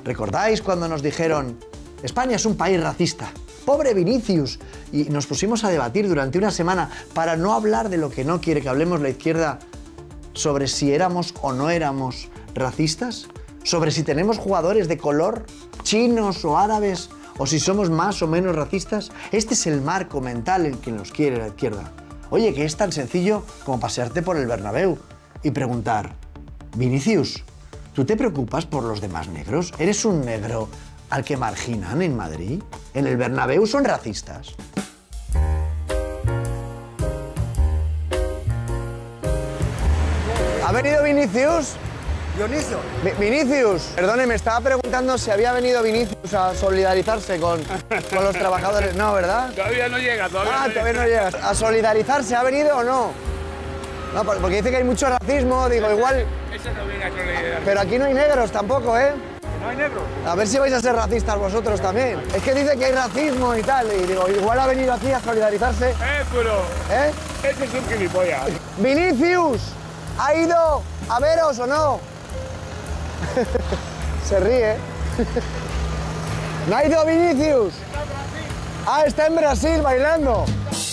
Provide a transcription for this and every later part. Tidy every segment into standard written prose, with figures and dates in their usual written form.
¿Recordáis cuando nos dijeron España es un país racista? ¡Pobre Vinicius! Y nos pusimos a debatir durante una semana para no hablar de lo que no quiere que hablemos la izquierda, sobre si éramos o no éramos racistas, sobre si tenemos jugadores de color, chinos o árabes, o si somos más o menos racistas. Este es el marco mental en que nos quiere la izquierda. Oye, que es tan sencillo como pasearte por el Bernabéu y preguntar: Vinicius, ¿tú te preocupas por los demás negros? ¿Eres un negro al que marginan en Madrid? ¿En el Bernabéu son racistas? ¿Ha venido Vinicius? Dionisio. Vinicius, perdone, me estaba preguntando si había venido Vinicius a solidarizarse con los trabajadores. No, ¿verdad? Todavía no llega, todavía no llega. ¿A solidarizarse ha venido o no? No, porque dice que hay mucho racismo, digo, igual... Eso no viene a solidarizarse. Pero aquí no hay negros tampoco, ¿eh? ¿No hay negros? A ver si vais a ser racistas vosotros también. Es que dice que hay racismo y tal, y digo, igual ha venido aquí a solidarizarse. Pero... ¿Eh? Ese es un gilipollas. ¡Vinicius! ¿Ha ido a veros o no? Se ríe. ¿No ha ido Vinicius? Está en Brasil. Ah, está en Brasil bailando.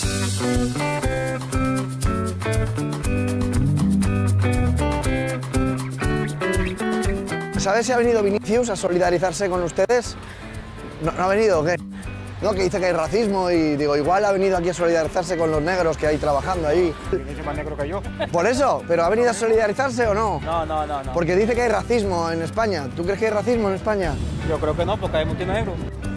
¿Sabes si ha venido Vinicius a solidarizarse con ustedes? ¿No ha venido o qué? No, que dice que hay racismo y digo, igual ha venido aquí a solidarizarse con los negros que hay trabajando ahí. Vinicius es más negro que yo. Por eso, ¿pero ha venido a solidarizarse o no? No. Porque dice que hay racismo en España. ¿Tú crees que hay racismo en España? Yo creo que no, porque hay muchos negros.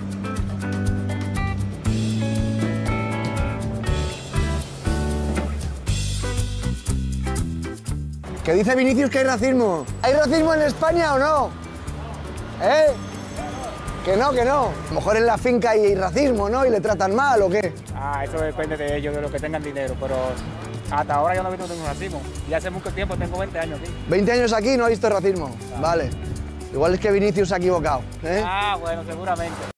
¿Qué dice Vinicius que hay racismo? ¿Hay racismo en España o no? ¿Eh? Que no. A lo mejor en la finca hay racismo, ¿no? Y le tratan mal, ¿o qué? Eso depende de ellos, de los que tengan dinero, pero hasta ahora yo no he visto ningún racismo. Y hace mucho tiempo, tengo 20 años aquí. 20 años aquí y no ha visto racismo. Vale. Igual es que Vinicius se ha equivocado, ¿eh? Bueno, seguramente.